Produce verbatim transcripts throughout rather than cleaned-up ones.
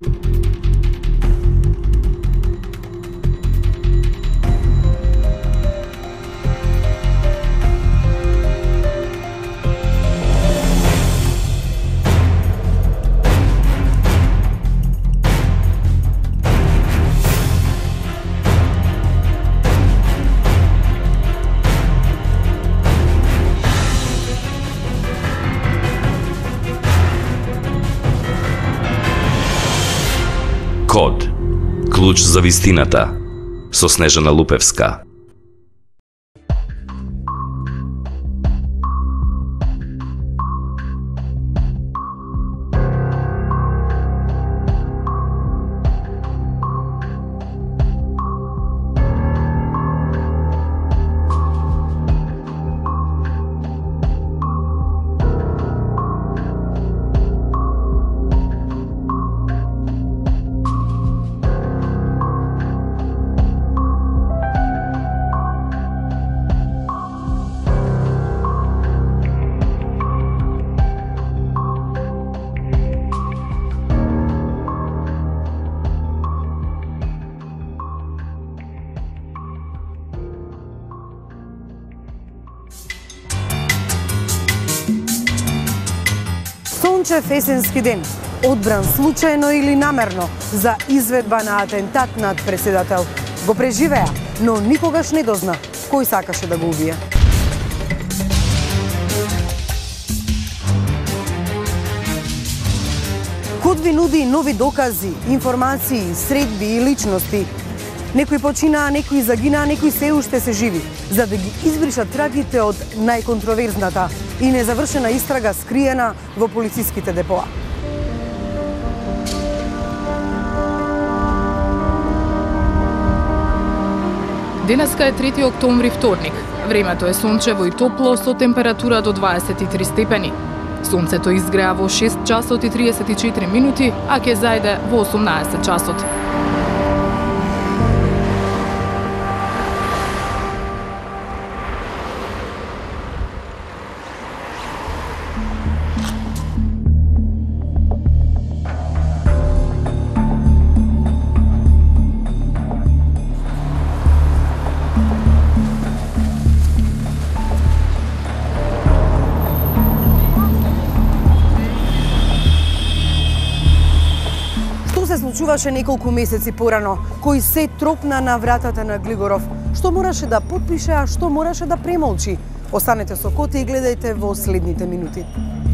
Код. Клуч за вистината. Со Снежана Лупевска. Сончев есенски ден, одбран случајно или намерно за изведба на атентат над преседател. Го преживеа, но никогаш не дозна кој сакаше да го убие. Код ви нуди нови докази, информации, средби и личности. Некои починаа, некои загинаа, некои се уште се живи, за да ги избришат трагите од најконтроверзната и незавршена истрага скриена во полициските депоа. Денеска е трети октомври, вторник. Времето е сончево и топло со температура до дваесет и три степени. Сонцето изгреа во шест часот и триесет и четири минути, а ќе зајде во осумнаесет часот. Се случуваше неколку месеци порано, кој се тропна на вратата на Глигоров. Што мораше да потпише, а што мораше да премолчи? Останете со Коте и гледајте во следните минути.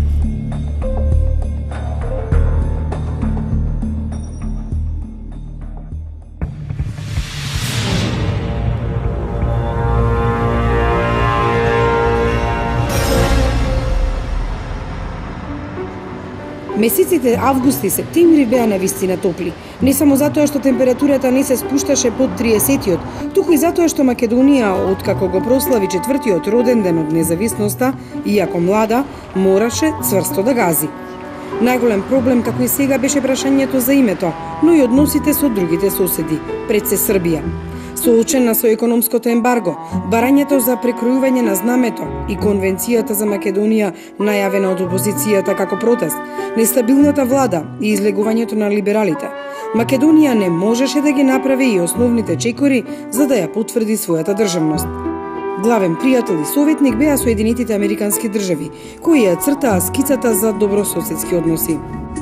Месеците август и септември беа навистина топли. Не само затоа што температурата не се спушташе под триесетиот, туку и затоа што Македонија, откако го прослави четвртиот роден ден од независноста, иако млада, мораше цврсто да гази. Најголем проблем како и сега беше прашањето за името, но и односите со другите соседи, пред се Србија. Соочена со економското ембарго, барањето за прекројување на знамето и конвенцијата за Македонија најавена од опозицијата како протест, нестабилната влада и излегувањето на либералите, Македонија не можеше да ги направи и основните чекори за да ја потврди својата државност. Главен пријател и советник беа Соединетите Американски држави, кои ја цртаа скицата за добрососедски односи.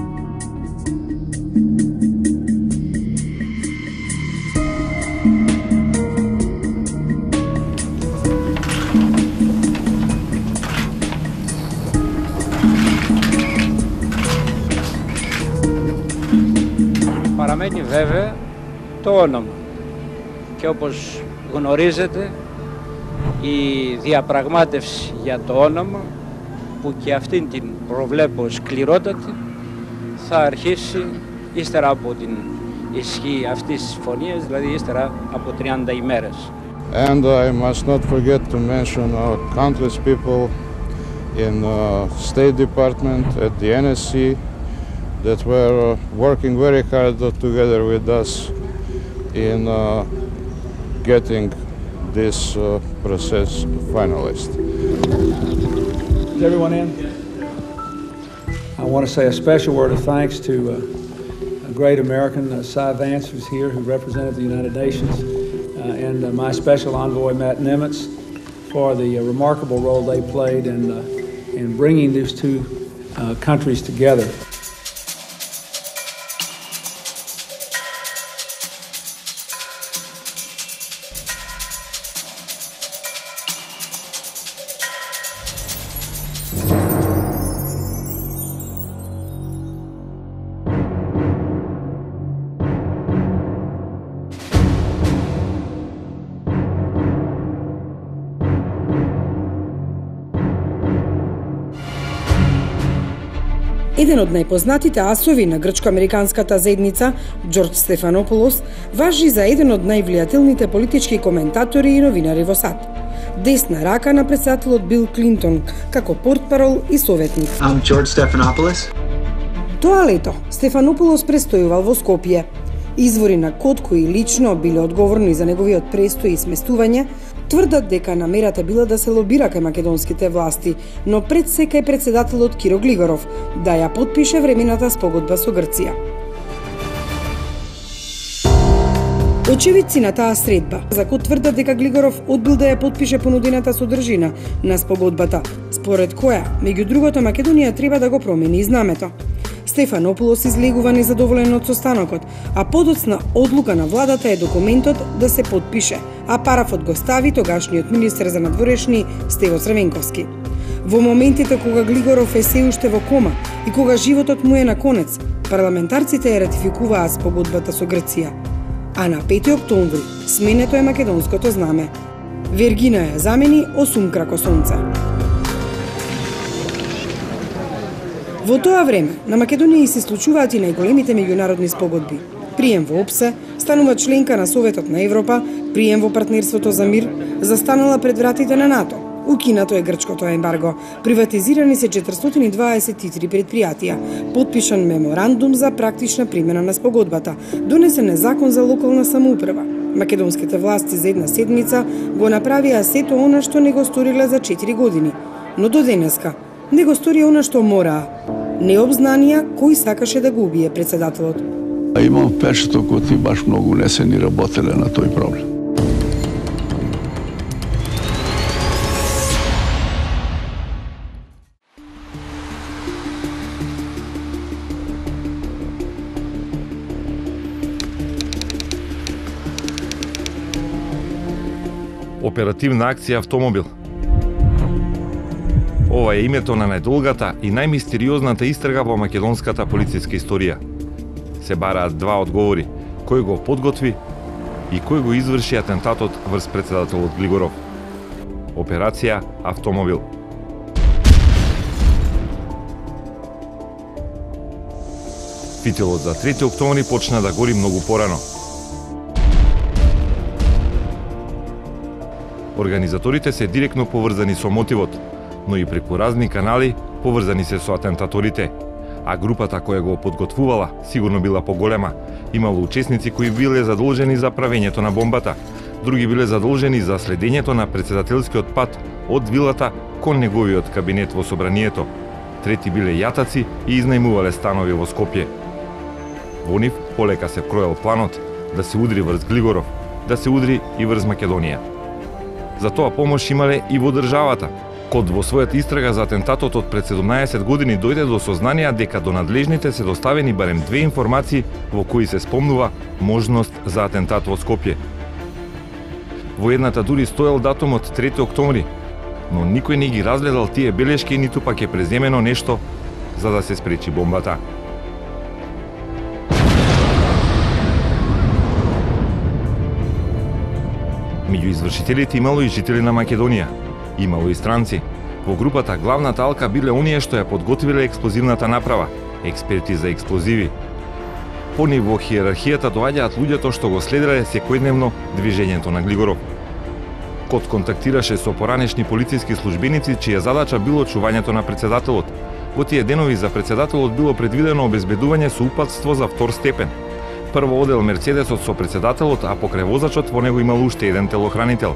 Παραμένει βέβαια το όνομα και όπως γνωρίζετε η διαπραγμάτευση για το όνομα που και αυτήν την προβλέπω σκληρότατη θα αρχίσει ύστερα από την ισχύ αυτής της συμφωνίας, δηλαδή ύστερα από τριάντα ημέρες. And I must not forget to mention our countless people in uh, State Department, at the N S C, that were uh, working very hard together with us in uh, getting this uh, process finalized. Is everyone in? I want to say a special word of thanks to uh, great American, uh, Cy Vance, who's here, who represented the United Nations, uh, and uh, my special envoy, Matt Nimitz, for the uh, remarkable role they played in, uh, in bringing these two uh, countries together. Еден од најпознатите асови на грчко-американската заедница, Џорџ Стефанополос, важи за еден од највлијателните политички коментатори и новинари во САД. Десна рака на претседателот Бил Клинтон, како портпарол и советник. I'm George Stephanopoulos. Тоа лето Стефанополос престојувал во Скопје. Извори на код кои лично биле одговорни за неговиот престој и сместување, тврдат дека намерата била да се лобира кај македонските власти, но пред се кај председателот Киро Глигоров да ја потпише времената спогодба со Грција. Очевидци на таа средба за кој тврдат дека Глигоров одбил да ја потпише понудената содржина на спогодбата, според која, меѓу другото, Македонија треба да го промени знамето. Стефанополос излегува незадоволен од состанокот, а подоцна одлука на владата е документот да се потпише, а парафот го стави тогашниот министер за надворешни Стево Црвенковски. Во моментите кога Глигоров е се уште во кома и кога животот му е на конец, парламентарците ја ратификуваат спогодбата со Грција. А на пети октомври сменето е македонското знаме. Вергина ја замени осум крако сонце. Во тоа време на Македонија и се случуваат и најголемите меѓународни спогодби. Прием во ОПСЕ, станува членка на Советот на Европа, прием во партнерството за мир, застанала пред вратите на НАТО. Укинато е грчкото ембарго, приватизирани се четиристотини и дваесет и три предпријатија, потпишан меморандум за практична примена на спогодбата, донесен е закон за локална самоуправа. Македонските власти за една седмица го направија сето она што не го сториле за четири години, но до денеска не го сторија она што мораа. Не обзнанија кој сакаше да го убие председателот. Имам впечаток кој ти баш многу не се ни работеле на тој проблем. Оперативна акција Автомобил. Ова е името на најдолгата и најмистериозната истрага во македонската полициска историја. Се бараат два одговори, кој го подготви и кој го изврши атентатот врз председателот Глигоров. Операција Автомобил. Фитилот за трети октомври почна да гори многу порано. Организаторите се директно поврзани со мотивот, но и преку разни канали поврзани се со атентаторите, а групата која го подготвувала сигурно била поголема. Имало учесници кои биле задолжени за правењето на бомбата, други биле задолжени за следењето на председателскиот пат од вилата кон неговиот кабинет во собранието. Трети биле јатаци и изнајмувале станови во Скопје. Во нив полека се кроел планот да се удри врз Глигоров, да се удри и врз Македонија. За тоа помош имале и во државата. Код во својата истрага за атентатот од пред седумнаесет години дојде до сознанија дека до надлежните се доставени барем две информации во кои се спомнува можност за атентат во Скопје. Во едната дури стоел датумот трети октомври, но никој не ги разгледал тие белешки, ниту пак е преземено нешто за да се спречи бомбата. Меѓу извршителите имало и жители на Македонија. Имало и странци. Во групата главна талка биле оние што ја подготвиле експлозивната направа, експерти за експлозиви. По нив во хиерархијата доаѓаат луѓето што го следеле секојдневно движењето на Глигоров. Код контактираше со поранешни полициски службеници чија задача било чувањето на председателот. Во тие денови за председателот било предвидено обезбедување со упатство за втор степен. Прво одел Мерцедесот со председателот, а покрај возачот во него имал уште еден телохранител.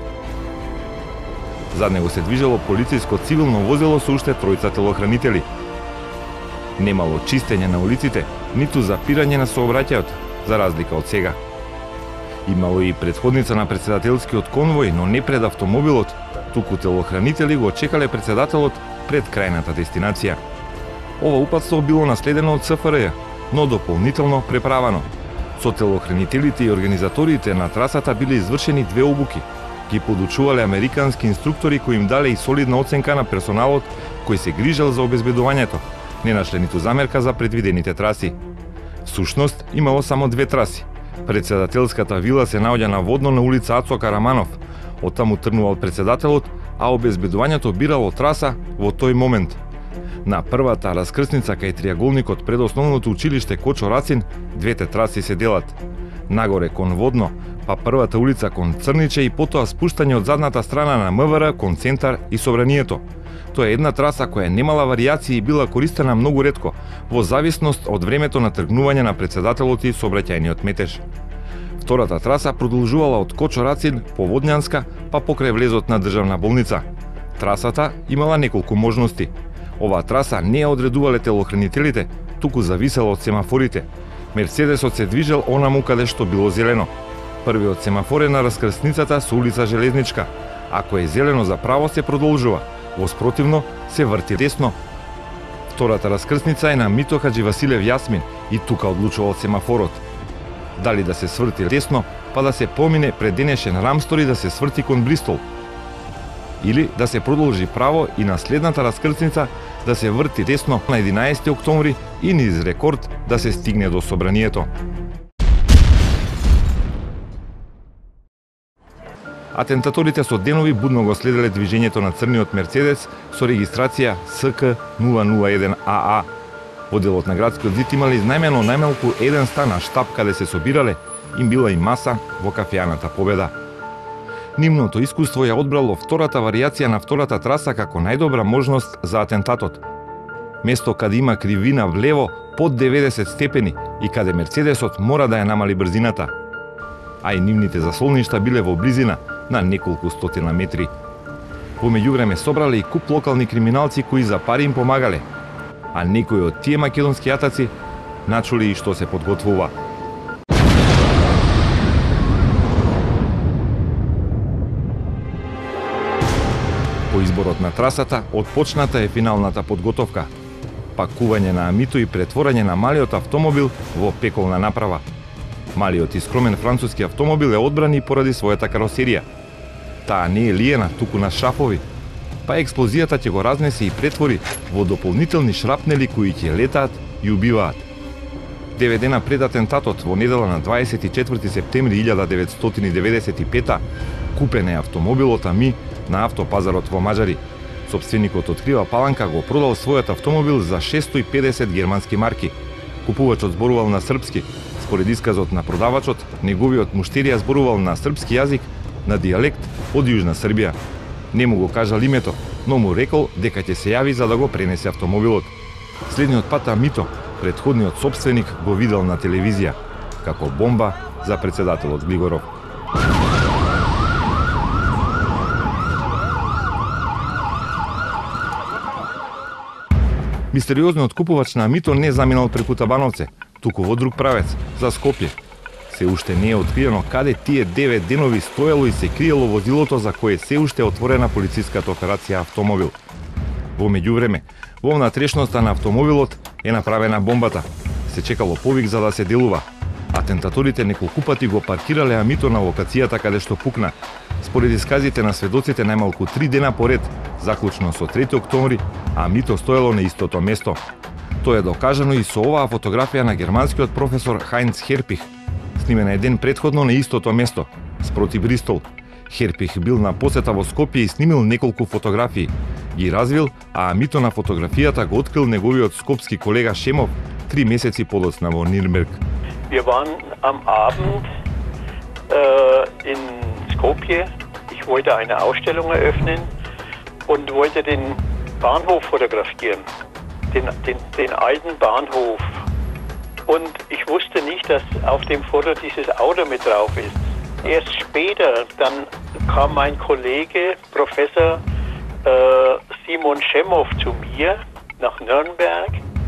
Зад него се движело полициско цивилно возило со уште тројца телохранители. Немало чистење на улиците, ниту запирање на сообраќајот, за разлика од сега. Имало и претходница на председателскиот конвој, но не пред автомобилот, туку телохранители го чекале председателот пред крајната дестинација. Ова упатство било наследено од Ц Ф Р Ј, но дополнително преправано. Со телохранителите и организаторите на трасата биле извршени две обуки. Ги подучувале американски инструктори кои им дале и солидна оценка на персоналот кој се грижел за обезбедувањето. Не нашле ниту замерка за предвидените траси. Всушност, имало само две траси. Председателската вила се наоѓа наводно на улица Ацо Караманов. Оттаму тргнувал председателот, а обезбедувањето бирало траса во тој момент. На првата раскрсница кај триаголникот пред основното училиште Кочо Рацин, двете траси се делат. Нагоре кон Водно, па првата улица кон Црниче и потоа спуштање од задната страна на М В Р кон Центар и Собранието. Тоа е една траса која немала варијации и била користена многу ретко, во зависност од времето на тргнување на председателот и сообраќајниот метеж. Втората траса продолжувала од Кочо Рацин по Водњанска, па покрај влезот на државна болница. Трасата имала неколку можности. Оваа траса не ја одредувале телохранителите, туку зависела од семафорите. Мерцедесот се движел онаму каде што било зелено. Првиот семафор е на раскрсницата со улица Железничка. Ако е зелено за право, се продолжува. Во спротивно, се врти десно. Втората раскрсница е на Мито Хаджи Василев Јасмин и тука одлучувал семафорот. Дали да се сврти десно, па да се помине пред денешен Рамстори да се сврти кон Бристол. Или да се продолжи право и на следната раскрсница да се врти десно на единаесети октомври и низ рекорд да се стигне до Собранието. Атентаторите со денови будно го следеле движењето на црниот Мерцедес со регистрација С К нула нула еден А А. Во делот на градскиот зид имали изнајмено најмалку еден стан на штаб каде се собирале, им била и маса во кафејаната Победа. Нивното искуство ја одбрало втората варијација на втората траса како најдобра можност за атентатот. Место каде има кривина влево под деветдесет степени и каде Мерцедесот мора да ја намали брзината. А и нивните заслоништа биле во близина на неколку стотина метри. Во меѓувреме собрале и куп локални криминалци кои за пари им помагале, а некои од тие македонски јатаци начули и што се подготвува. По изборот на трасата, отпочната е финалната подготовка. Пакување на амито и претворање на малиот автомобил во пеколна направа. Малиот и скромен француски автомобил е одбран и поради својата каросерија. Таа не е лиена, туку на шафови. Па експлозијата ќе го разнесе и претвори во дополнителни шрапнели кои ќе летаат и убиваат. Девет дена пред атентатот, во недела на дваесет и четврти септември илјада деветстотини деветдесет и пета, купен е автомобилот Ами на автопазарот во Маџари. Собственикот од Крива Паланка го продал својот автомобил за шестстотини и педесет германски марки. Купувачот зборувал на српски. Според исказот на продавачот, неговиот муштерија зборувал на српски јазик, на дијалект од Јужна Србија. Не му го кажал името, но му рекол дека ќе се јави за да го пренесе автомобилот. Следниот пат Амито, претходниот собственик, го видел на телевизија, како бомба за председателот Глигоров. Мистериозниот купувач на Амито не заминал преку Табановце, туку во друг правец, за Скопје. Се уште не е откриено каде тие девет денови стоело и се криело возилото за кое се уште е отворена полициската операција автомобил. Во меѓувреме, во внатрешноста на автомобилот е направена бомбата. Се чекало повик за да се делува. Атентаторите неколку пати го паркирале Амито на локацијата каде што пукна. Според исказите на сведоците, најмалку три дена поред, заклучно со трети октомври, Амито стоело на истото место. Тоа е докажано и со оваа фотографија на германскиот професор Хајнц Херпих, снимена еден предходно на истото место, спроти Бристол. Херпих бил на посета во Скопје и снимил неколку фотографии. Ги развил, а Амито на фотографијата го открил неговиот скопски колега Шемов три месеци подоцна во Нирнберг. Wir waren am Abend äh, in Skopje. Ich wollte eine Ausstellung eröffnen und wollte den Bahnhof fotografieren, den, den, den alten Bahnhof. Und ich wusste nicht, dass auf dem Foto dieses Auto mit drauf ist. Erst später, dann kam mein Kollege, Professor äh, Simon Schemow, zu mir nach Nürnberg.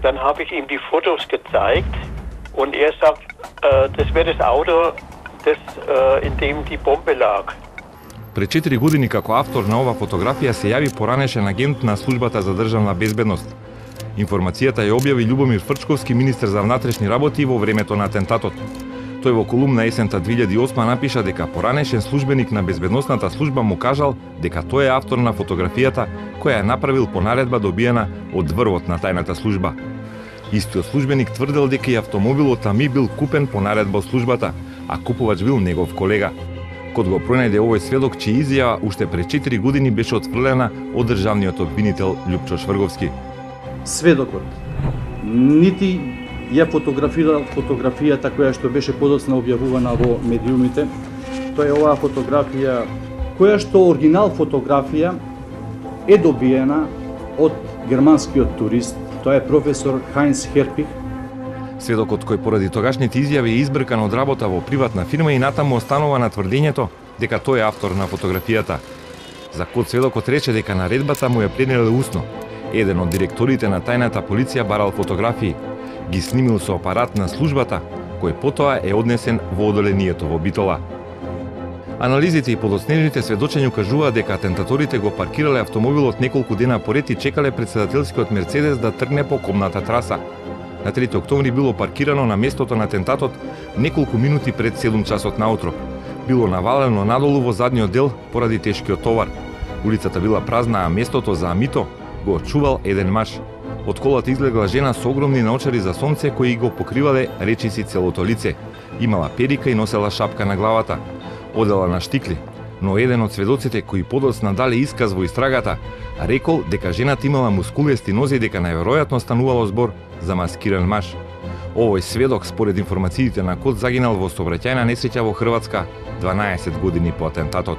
Dann habe ich ihm die Fotos gezeigt und er sagt, äh, das wäre das Auto, das, äh, in dem die Bombe lag. Пред четири години како автор на ова фотографија се јави поранешен агент на службата за државна безбедност. Информацијата ја објави Љубомир Фрчковски, министер за внатрешни работи во времето на атентатот. Тој во колумна есента две илјади и осма напиша дека поранешен службеник на безбедносната служба му кажал дека тој е автор на фотографијата која ја направил по наредба добиена од врвот на тајната служба. Истиот службеник тврдел дека и автомобилот Ами бил купен по наредба од службата, а купувач бил негов колега. Код го пронајде овој сведок, чија изјава уште пред четири години беше отфрлена од државниот обвинител Љупчо Шврговски. Сведокот нити ја фотографирал фотографијата која што беше подоцна објавувана во медиумите. Тоа е оваа фотографија која што оригинал фотографија е добиена од германскиот турист. Тоа е професор Хайнц Херпих. Сведокот кој поради тогашните изјави е избркан од работа во приватна фирма и натаму останува на тврдењето дека тој е автор на фотографијата. За код сведокот рече дека наредбата му ја пренеле усно. Еден од директорите на тајната полиција барал фотографии, ги снимил со апарат на службата, кој потоа е однесен во одделението во Битола. Анализите и подоснежните сведочења кажуваат дека атентаторите го паркирале автомобилот неколку дена поред и чекале претседателскиот Мерцедес да тргне по кобната траса. На трети октомври било паркирано на местото на атентатот неколку минути пред седум часот наутро. Било навалено надолу во задниот дел поради тешкиот товар. Улицата била празна, а местото за Амито го очувал еден маж. Од колата излегла жена со огромни наочари за сонце кои го покривале речиси целото лице. Имала перика и носела шапка на главата. Одела на штикли, но еден од сведоците кои подоцна дале исказ во истрагата, рекол дека жената имала мускулести нозе и дека најверојатно станувало збор за маскиран маж. Овој сведок, според информациите на Код, загинал во сообраќајна несреќа во Хрватска дванаесет години по атентатот.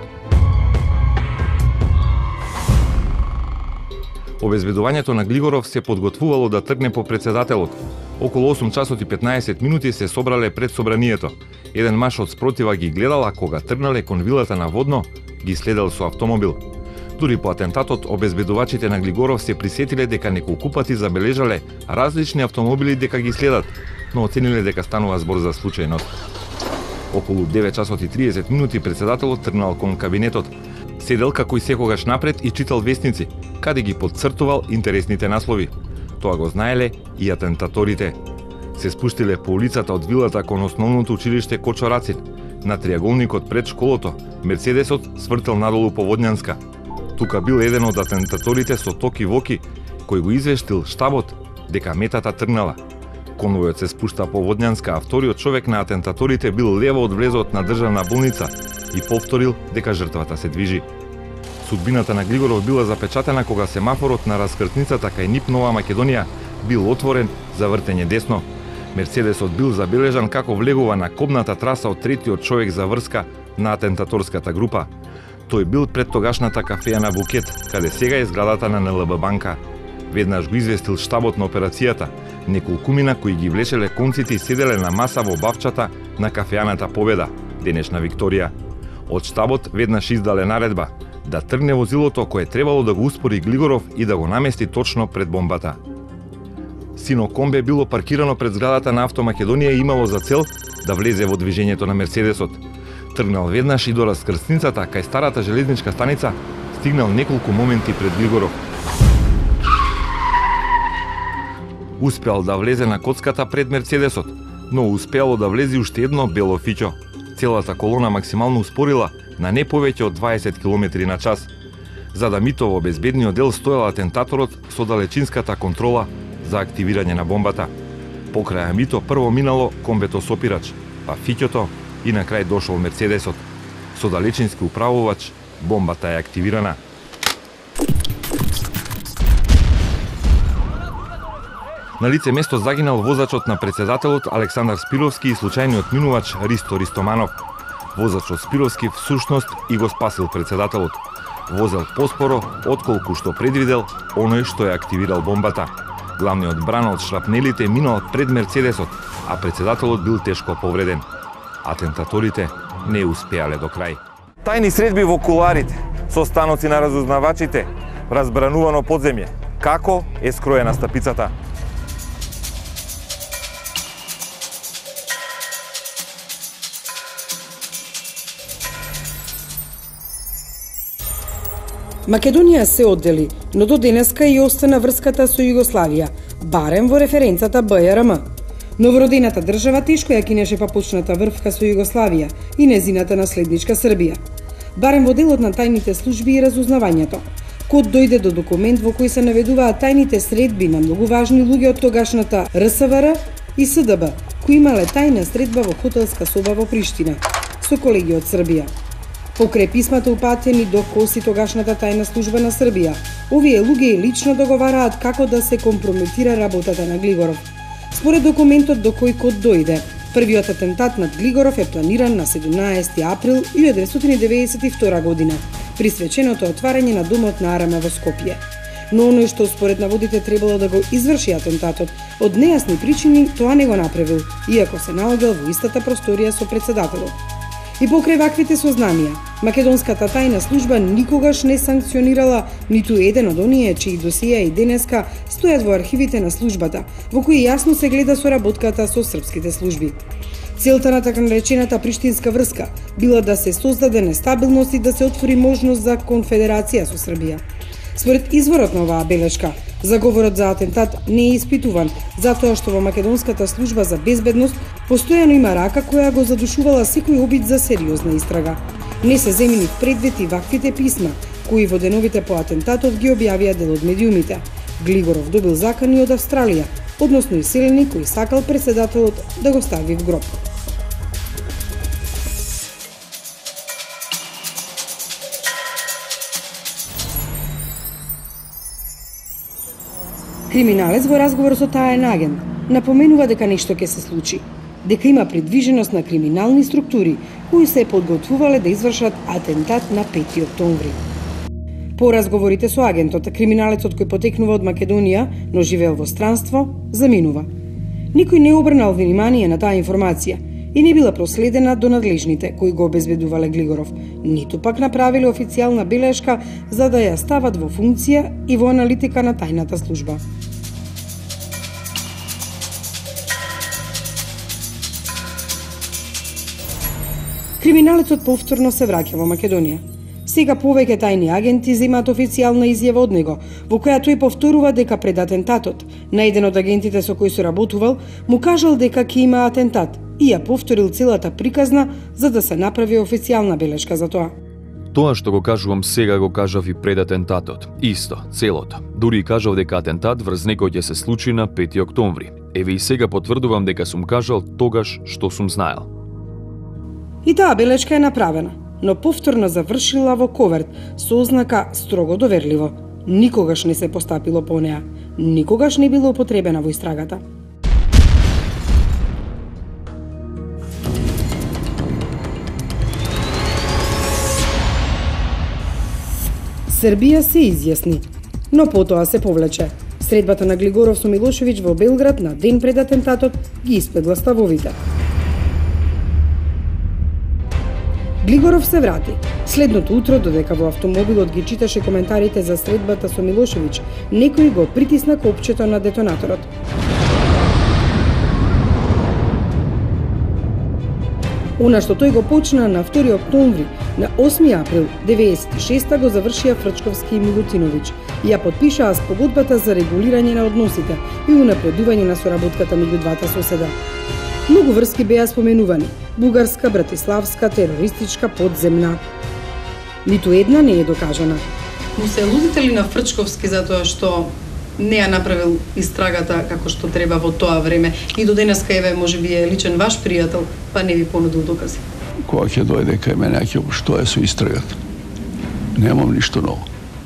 Обезбедувањето на Глигоров се подготвувало да тргне по претседателот. Околу осум часот и петнаесет минути се собрале пред собранието. Еден маж од спротива ги гледал, а кога тргнале кон вилата на Водно, ги следел со автомобил. Дури по атентатот, обезбедувачите на Глигоров се присетиле дека неколку пати забележале различни автомобили дека ги следат, но оцениле дека станува збор за случајност. Околу девет часот и триесет минути претседателот тргнал кон кабинетот. Седел како и секогаш напред и читал вестници, каде ги подцртувал интересните наслови. Тоа го знаеле и атентаторите. Се спуштиле по улицата од вилата кон основното училиште Кочорацин. На триаголникот пред школото, Мерцедесот свртел надолу по Водњанска. Тука бил еден од атентаторите со токи воки, кој го извештил штабот дека метата тргнала. Конвојот се спушта по Водњанска, а вториот човек на атентаторите бил лево од влезот на државна болница и повторил дека жртвата се движи. Судбината на Глигоров била запечатена кога семафорот на раскртницата кај НИП Нова Македонија бил отворен за вртење десно. Мерцедесот бил забележан како влегува на кобната траса од третиот човек за врска на атентаторската група. Тој бил пред тогашната кафеја на Букет, каде сега е зградата на Н Л Б банка. Веднаш го известил штабот на операцијата. Неколкумина кои ги влечеле конците и седеле на маса во бавчата на кафејаната Победа, денешна Викторија. Од штабот веднаш издале наредба да тргне возилото кое требало да го успори Глигоров и да го намести точно пред бомбата. Сино комбе било паркирано пред зградата на Авто Македонија и имало за цел да влезе во движењето на Мерцедесот. Тргнал веднаш и до раскрсницата кај старата железничка станица, стигнал неколку моменти пред Глигоров. Успеал да влезе на коцката пред Мерцедесот, но успеало да влезе уште едно бело фиќо. Целата колона максимално успорила на не повеќе од дваесет километри на час. За да мито во безбедниот дел стоел атентаторот со далечинската контрола за активирање на бомбата. Покрај Амито прво минало комбето сопирач, па фиќото и на крај дошол Мерцедесот. Со далечински управувач бомбата е активирана. На лице место загинал возачот на претседателот Александар Спировски и случајниот минувач Ристо Ристоманов. Возачот Спировски всушност и го спасил претседателот. Возел поспоро отколку што предвидел оној што е активирал бомбата. Главниот бран од шрапнелите минал пред Мерцедесот, а претседателот бил тешко повреден. Атентаторите не успеале до крај. Тајни средби во куларите, со станоци на разузнавачите, разбранувано подземје. Како е скроена стапицата? Македонија се оддели, но до денеска и остана врската со Југославија, барем во референцата Б Ј Р М. Новородената држава тешко ја кинеше папочната врвка со Југославија и незината наследничка Србија. Барем во делот на тајните служби и разузнавањето. Код дојде до документ во кој се наведуваат тајните средби на многу важни луѓе од тогашната Р С В Р и С Д Б, кои имале тајна средба во хотелска соба во Приштина, со колеги од Србија. Покрај писмата упатени до КОС и тогашната тајна служба на Србија, овие луѓе лично договараат како да се компрометира работата на Глигоров. Според документот до кој Код дојде, првиот атентат над Глигоров е планиран на седумнаесети април илјадесетстотини деветдесет и втора година, при свеченото отварање на домот на Арама во Скопје. Но оној што според наводите требало да го изврши атентатот, од нејасни причини тоа не го направил, иако се наоѓал во истата просторија со председателот. И покрај ваквите сознанија, македонската тајна служба никогаш не санкционирала ниту еден од оние чии досија и денеска стојат во архивите на службата, во кои јасно се гледа соработката со српските служби. Целта на така наречената приштинска врска била да се создаде нестабилност и да се отвори можност за конфедерација со Србија. Според изворот на оваа белешка, заговорот за атентат не е испитуван, затоа што во македонската служба за безбедност постојано има рака која го задушувала секој обид за сериозна истрага. Не се земени в предвид и ваквите писма, кои во деновите по атентатот ги објавија дел од медиумите. Глигоров добил закани од Австралија, односно иселени кој сакал председателот да го стави в гроб. Криминалец во разговор со таен агент напоменува дека нешто ќе се случи, дека има предвиженост на криминални структури кои се подготвувале да извршат атентат на пети октомври. По разговорите со агентот, криминалецот кој потекнува од Македонија, но живеел во странство, заминува. Никој не обрнал внимание на таа информација и не била проследена до надлежните кои го обезбедувале Глигоров, ниту пак направиле официјална белешка за да ја стават во функција и во аналитика на тајната служба. Криминалецот повторно се враќа во Македонија. Сега повеќе тајни агенти земаат официјална изјава од него, во која тој повторува дека пред атентатот, на еден од агентите со кој соработувал, му кажал дека ќе има атентат и ја повторил целата приказна за да се направи официјална белешка за тоа. Тоа што го кажувам сега го кажав и пред атентатот. Исто, целото. Дури и кажав дека атентат врз некој ќе се случи на пети октомври. Еве и сега потврдувам дека сум кажал тогаш што сум знаел. И таа белешка е направена, но повторно завршила во коверт со ознака строго доверливо. Никогаш не се постапило по неа. Никогаш не било употребена во истрагата. Србија се изјасни, но потоа се повлече. Средбата на Глигоров со Милошевиќ во Белград на ден пред атентатот ги испегла ставовите. Глигоров се врати. Следното утро, додека во автомобилот ги читаше коментарите за средбата со Милошевиќ, некој го притисна копчето на детонаторот. Она што тој го почна на втори октомври, на осми април деветдесет и шеста го завршија Фрчковски и Милутиновиќ и ја подпишаа спогодбата за регулирање на односите и унапредување на соработката меѓу двата соседа. Многу врски беа споменувани: бугарска, братиславска, терористичка, подземна. Ниту една не е докажана. Му се лудите ли на Фрчковски затоа што не ја направил истрагата како што треба во тоа време и до денеска еве можеби е личен ваш пријател, па не ви понудил докази? Кога ќе дојде кај мене, ќе што е со истрагата? Немам ништо ново.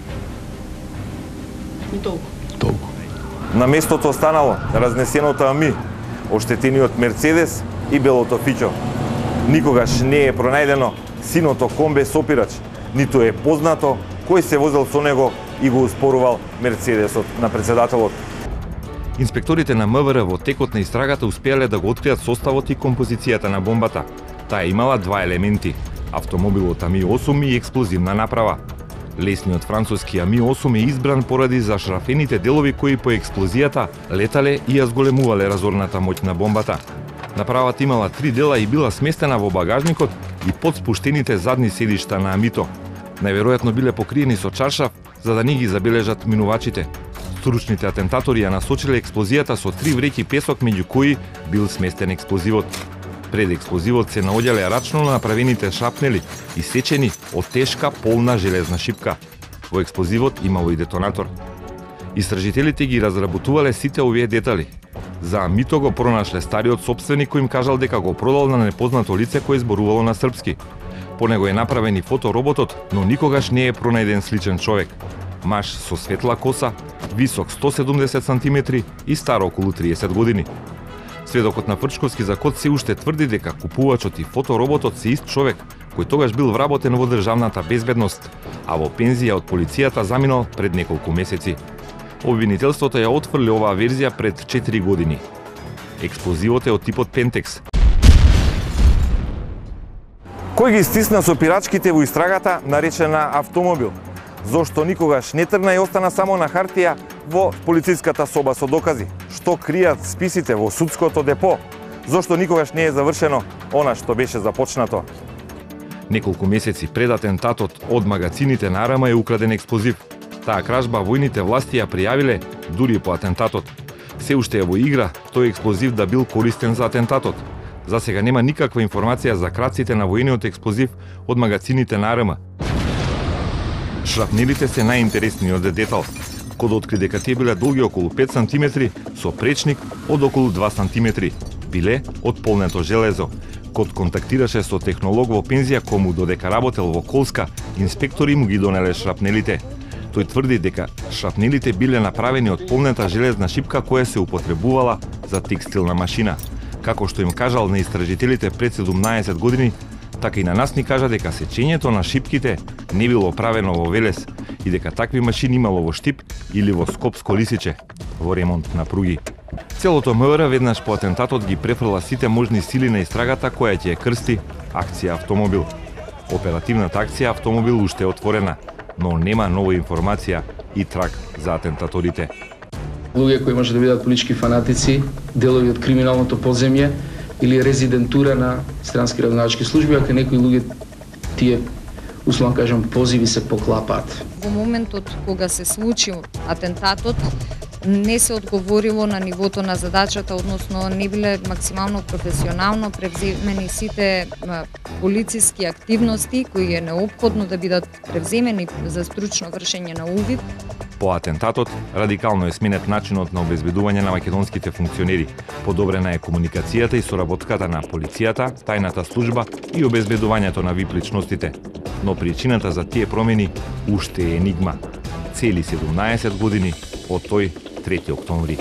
И толку. Толку. На местото останало разнесеното ами, оштетениот Мерцедес и белото фичо. Никогаш не е пронајдено синото комбе сопирач, ниту е познато кој се возел со него и го успорувал Мерцедесот на председателот. Инспекторите на М В Р во текот на истрагата успеале да го откријат составот и композицијата на бомбата. Таа имала два елементи: автомобилот Ами осум и експлозивна направа. Лесниот француски Ами осум е избран поради зашрафените делови кои по експлозијата летале и ја зголемувале разорната моќ на бомбата. Направата имала три дела и била сместена во багажникот и под спуштените задни седишта на Амито. Најверојатно биле покриени со чаршаф за да не ги забележат минувачите. Стручните атентатори ја насочиле експлозијата со три вреќи песок, меѓу кои бил сместен експлозивот. Пред експлозивот се наоѓале рачно направените шрапнели, исечени од тешка полна железна шипка. Во експлозивот имало и детонатор. Истражителите ги разработувале сите овие детали. За мито го пронашле стариот сопственик кој им кажал дека го продал на непознато лице кое зборувало на српски. По него е направен и фотороботот, но никогаш не е пронајден сличен човек. Маж со светла коса, висок сто седумдесет сантиметри и стар околу триесет години. Сведокот на Фрчковски за код се уште тврди дека купувачот и фотороботот се ист човек, кој тогаш бил вработен во државната безбедност, а во пензија од полицијата заминал пред неколку месеци. Обвинителството ја отфрли оваа верзија пред четири години. Експлозивот е од типот Пентекс. Кој ги стисна со пирачките во истрагата наречена автомобил? Зошто никогаш не тргна и остана само на хартија во полициската соба со докази? Што кријат списите во судското депо? Зошто никогаш не е завршено она што беше започнато? Неколку месеци пред атентатот од магазините на Арама е украден експлозив. Таа кражба војните власти ја пријавиле дури по атентатот. Се уште е во игра тој експлозив да бил користен за атентатот. За сега нема никаква информација за крадците на војниот експлозив од магазините на Арама. Шрапнелите се најинтересниот детал. Код откри дека тие биле долги околу пет сантиметри со пречник од околу два сантиметри. Биле од полнето железо. Код контактираше со технолог во пензија кому додека работел во Колска, инспектори му ги донеле шрапнелите. Тој тврди дека шрапнелите биле направени од полнета железна шипка која се употребувала за текстилна машина. Како што им кажал на истражителите пред седумнаесет години, така и на нас ни кажа дека сечењето на шипките не било правено во Велес и дека такви машини имало во Штип или во Скопско Лисиче, во ремонт на пруги. Целото МВР веднаш по атентатот ги префрла сите можни сили на истрагата која ќе ја крсти акција Автомобил. Оперативната акција Автомобил уште е отворена, но нема нова информација и траг за атентаторите. Луѓе кои може да бидат политички фанатици, делови од криминалното подземје или резидентура на странски разузнавачки служби, ако некои луѓе тие, условно кажам, позиви се поклапаат. Во моментот кога се случи атентатот, не се одговорило на нивото на задачата, односно не биле максимално професионално превземени сите полициски активности кои е неопходно да бидат превземени за стручно вршење на увид. По атентатот, радикално е сменет начинот на обезбедување на македонските функционери. Подобрена е комуникацијата и соработката на полицијата, тајната служба и обезбедувањето на вип личностите. Но причината за тие промени уште е енигма. Цели седумнаесет години од тој трети октомври.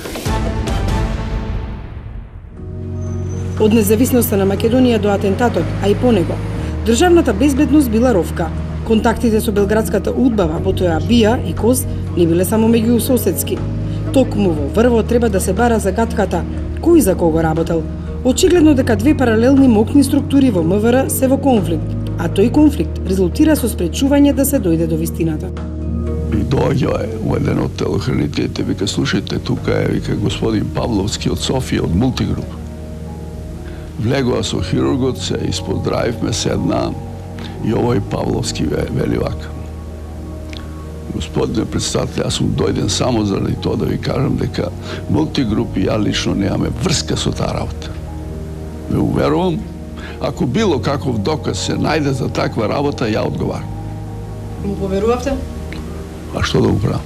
Од независноста на Македонија до атентатот, а и по него, државната безбедност била ровка. Контактите со белградската удбава, потоа БИА и КОС, не биле само меѓусоседски. Токму во врво треба да се бара загадката кој за кого работел. Очигледно дека две паралелни мокни структури во МВР се во конфликт, а тој конфликт резултира со спречување да се дојде до вистината. И доаѓа е у еден од телохранителите, вика, слушајте, тука е, вика, господин Павловски од Софија, од Мултигруп. Влегува со хирургот, се испоздравивме, седна, и овој Павловски вели вака. Господине председател, јас сум дојден само заради тоа да ви кажам дека Мултигруп и ја лично немаме врска со таа работа. Ве уверувам, ако било каков доказ се најде за таква работа, ја одговарам. Му поверувавте? А што да го правам?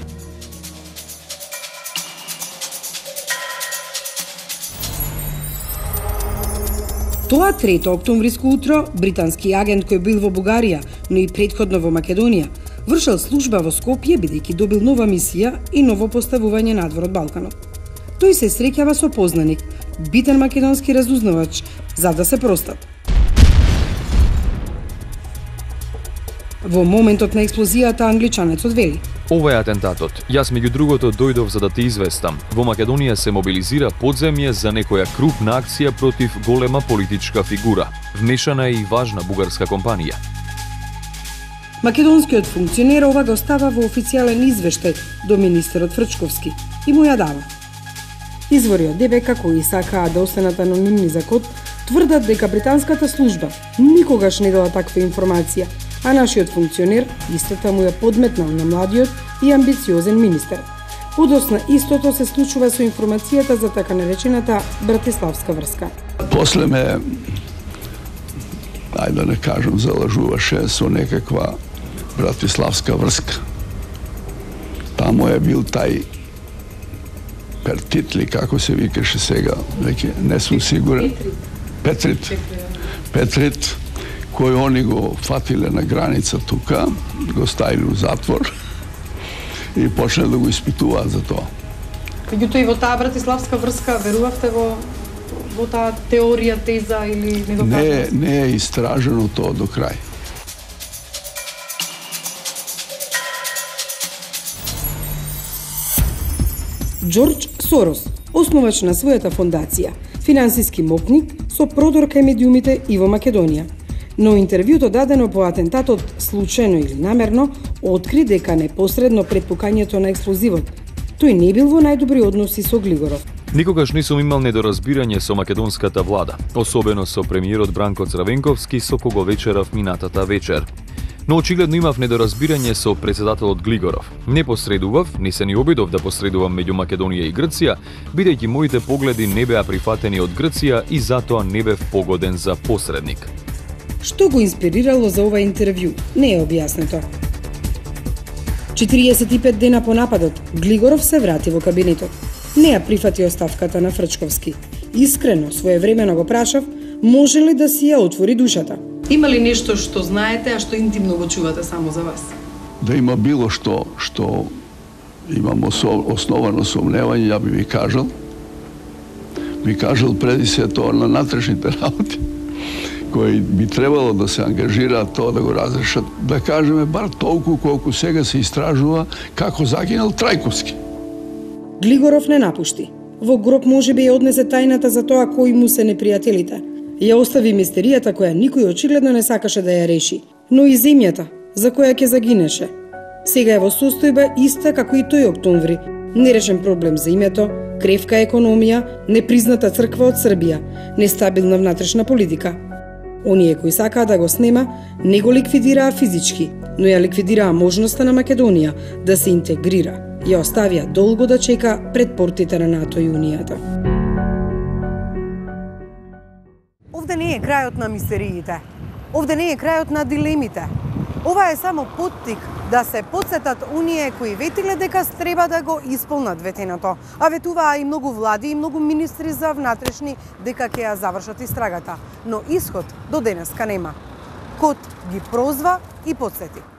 Тоа трето октомвриско утро, британски агент кој бил во Бугарија, но и претходно во Македонија, вршел служба во Скопје бидејќи добил нова мисија и ново поставување надвор од Балканот. Тој се среќава со познаник, битен македонски разузнавач, за да се простат. Во моментот на експлозијата англичанецот вели: Ова е атентатот. Јас меѓу другото дојдов за да те известам. Во Македонија се мобилизира подземје за некоја крупна акција против голема политичка фигура. Вмешана е и важна бугарска компанија. Македонскиот функционер ова го става во официјален извештај до министерот Фрчковски и му ја дава. Извори од ДБК кои сакаа да останат анонимни за код, тврдат дека британската служба никогаш не дала таква информација, а а нашиот функционер истата му ја подметнал на младиот и амбициозен министер. Подосна истото се случува со информацијата за така наречената Братиславска врска. После ме, ајде да не кажам, залажуваше со некаква Братиславска врска. Тамо е бил тај Пертит ли, како се викаше сега, веќе не сум сигурен. Петрит. Петрит, кој они го фатиле на граница тука, го ставили у затвор и почнале да го испитуваат за тоа. Меѓутоа и во таа Братиславска врска верувавте во во таа теорија, теза или недокажано? Не, не е истражено тоа до крај. Джордж Сорос, основач на својата фондација, финансиски мокник со продор кај медиумите и во Македонија. Но интервјуто дадено по атентатот случајно или намерно откри дека непосредно пред пукањето на експлозивот тој не бил во најдобри односи со Глигоров. Никогаш не сум имал недоразбирање со македонската влада, особено со премиерот Бранко Црвенковски со кого вечерав минатата вечер. Но очигледно имав недоразбирање со председателот Глигоров. Не посредував, не се ни обидов да посредувам меѓу Македонија и Грција, бидејќи моите погледи не беа прифатени од Грција и затоа не бев погоден за посредник. Што го инспирирало за ова интервју, не е објаснето. четириесет и пет дена по нападот, Глигоров се врати во кабинетот. Не ја прифати оставката на Фрчковски. Искрено, своевремено го прашав, може ли да си ја отвори душата. Има ли нешто што знаете, а што интимно го чувате само за вас? Да има било што, што имам основано сомневање, ја би ви кажал. Би кажал преди се тоа на натрешните работи, кои би требало да се ангажираат тоа да го разрешат, да кажеме бар толку колку сега се истражува како загинал Трајковски. Глигоров не напушти. Во гроб може би ја однесе тајната за тоа кои му се непријателите. Ја остави мистеријата која никој очигледно не сакаше да ја реши, но и земјата за која ќе загинеше. Сега е во состојба иста како и тој октомври. Нерешен проблем за името, кревка економија, непризната црква од Србија, нестабилна внатрешна политика. Оние кои сакаа да го снема, не го ликвидираа физички, но ја ликвидираа можноста на Македонија да се интегрира. Ја оставија долго да чека пред портите на НАТО и Унијата. Овде не е крајот на мистериите. Овде не е крајот на дилемите. Ова е само поттик да се подсетат оние кои ветиле дека треба да го исполнат ветеното, а ветуваа и многу влади и многу министри за внатрешни дека ќе ја завршат истрагата. Но исход до денеска нема. Кот ги прозва и подсети.